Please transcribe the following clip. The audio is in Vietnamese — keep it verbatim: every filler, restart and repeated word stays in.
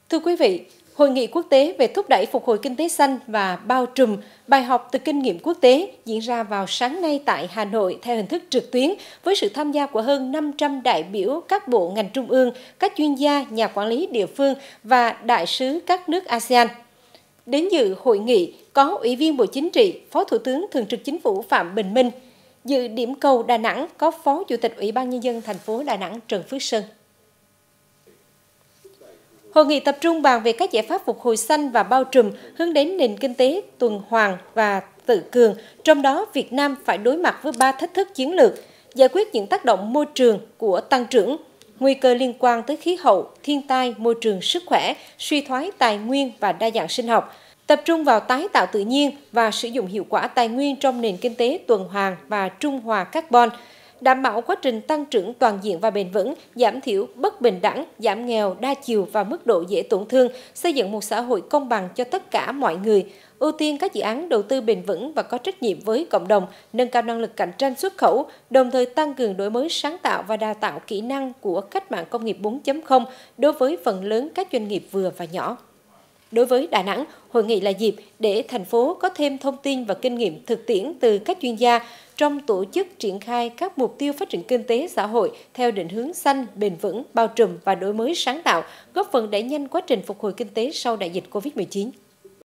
Thưa quý vị, Hội nghị quốc tế về thúc đẩy phục hồi kinh tế xanh và bao trùm bài học từ kinh nghiệm quốc tế diễn ra vào sáng nay tại Hà Nội theo hình thức trực tuyến với sự tham gia của hơn năm trăm đại biểu các bộ ngành trung ương, các chuyên gia, nhà quản lý địa phương và đại sứ các nước a sê an. Đến dự hội nghị có Ủy viên Bộ Chính trị, Phó Thủ tướng Thường trực Chính phủ Phạm Bình Minh. Dự điểm cầu Đà Nẵng có Phó Chủ tịch Ủy ban Nhân dân thành phố Đà Nẵng Trần Phước Sơn. Hội nghị tập trung bàn về các giải pháp phục hồi xanh và bao trùm hướng đến nền kinh tế tuần hoàn và tự cường, trong đó Việt Nam phải đối mặt với ba thách thức chiến lược, giải quyết những tác động môi trường của tăng trưởng, nguy cơ liên quan tới khí hậu, thiên tai, môi trường, sức khỏe, suy thoái tài nguyên và đa dạng sinh học, tập trung vào tái tạo tự nhiên và sử dụng hiệu quả tài nguyên trong nền kinh tế tuần hoàn và trung hòa carbon, đảm bảo quá trình tăng trưởng toàn diện và bền vững, giảm thiểu bất bình đẳng, giảm nghèo đa chiều và mức độ dễ tổn thương, xây dựng một xã hội công bằng cho tất cả mọi người, ưu tiên các dự án đầu tư bền vững và có trách nhiệm với cộng đồng, nâng cao năng lực cạnh tranh xuất khẩu, đồng thời tăng cường đổi mới sáng tạo và đào tạo kỹ năng của cách mạng công nghiệp bốn chấm không đối với phần lớn các doanh nghiệp vừa và nhỏ. Đối với Đà Nẵng, hội nghị là dịp để thành phố có thêm thông tin và kinh nghiệm thực tiễn từ các chuyên gia trong tổ chức triển khai các mục tiêu phát triển kinh tế xã hội theo định hướng xanh, bền vững, bao trùm và đổi mới sáng tạo, góp phần đẩy nhanh quá trình phục hồi kinh tế sau đại dịch Covid mười chín.